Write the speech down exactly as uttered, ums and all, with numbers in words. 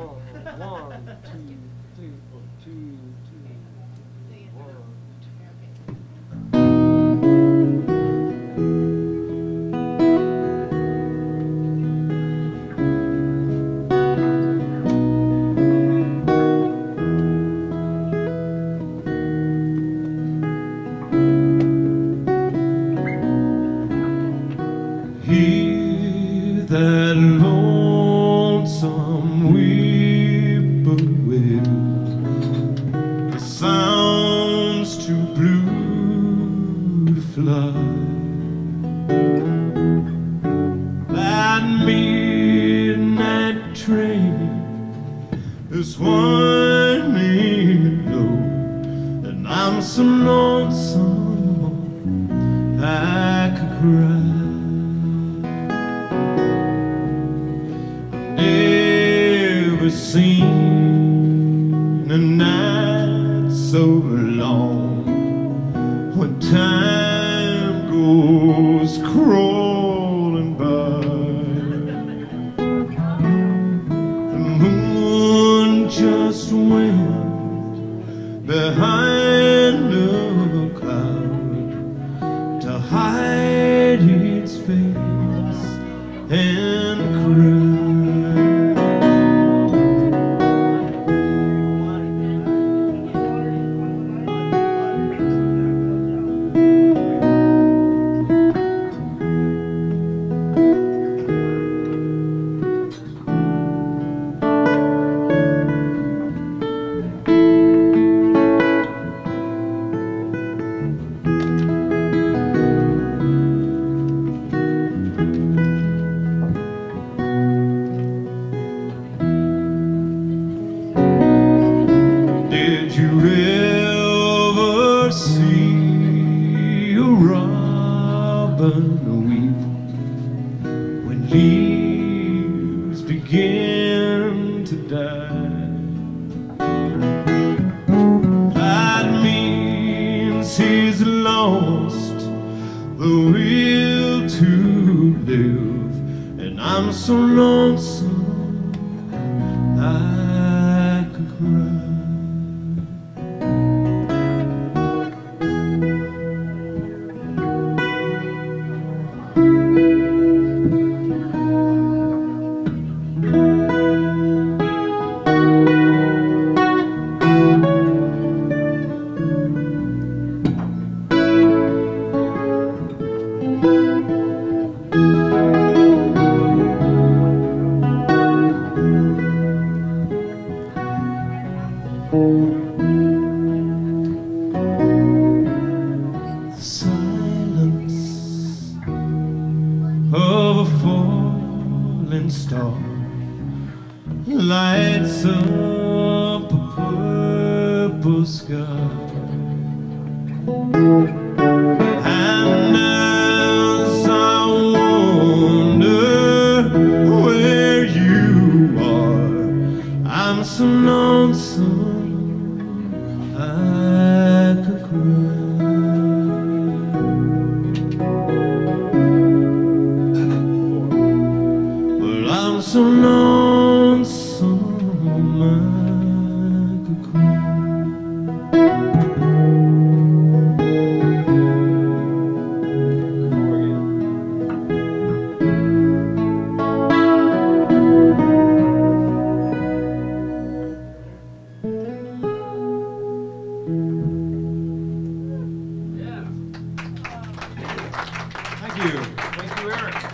One, two, three, four, two, two, one. Hear that lonesome whippoorwill, the sounds too blue to fly. That midnight train is winding low, and I'm so lonesome I could cry. Never seen a night so long when time goes crawling by. The moon just went behind a cloud to hide its face and cry. Did you ever see a robin weep when leaves begin to die? That means he's lost the will to live, and I'm so lonesome I could cry. The silence of a falling star lights up a purple sky, and as I wonder where you are, I'm so lonesome I could cry. Well, I'm so lonesome I could cry. Thank you. Thank you, Eric.